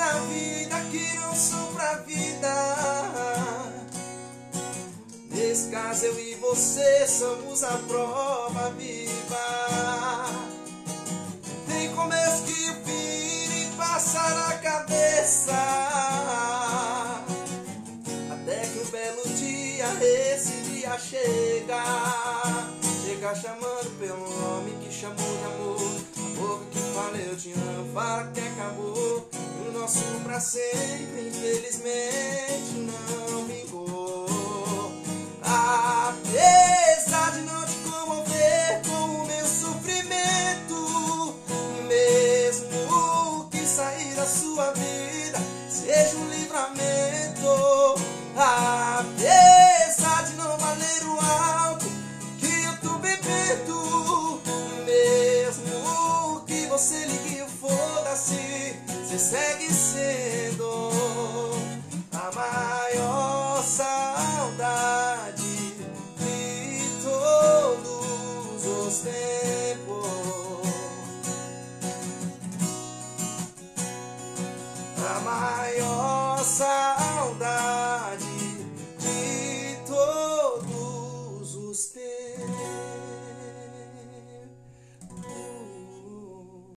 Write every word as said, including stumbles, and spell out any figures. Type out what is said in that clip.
na vida que não são pra vida. Nesse caso eu e você somos a prova viva. Tem começo que o fim e passa na cabeça, até que um belo dia esse dia chega. Chega chamando pelo nome que chamou de amor. A boca que fala eu te amo, fala que acabou. E o nosso pra sempre infelizmente não vingou. Apesar de não te comover com o meu sofrimento, mesmo que sair da sua vida seja um livramento. Apesar de não valer o álcool que eu tô bebendo, mesmo que você ligue o foda-se, você segue sendo a maior saudade de todos os tempos. A maior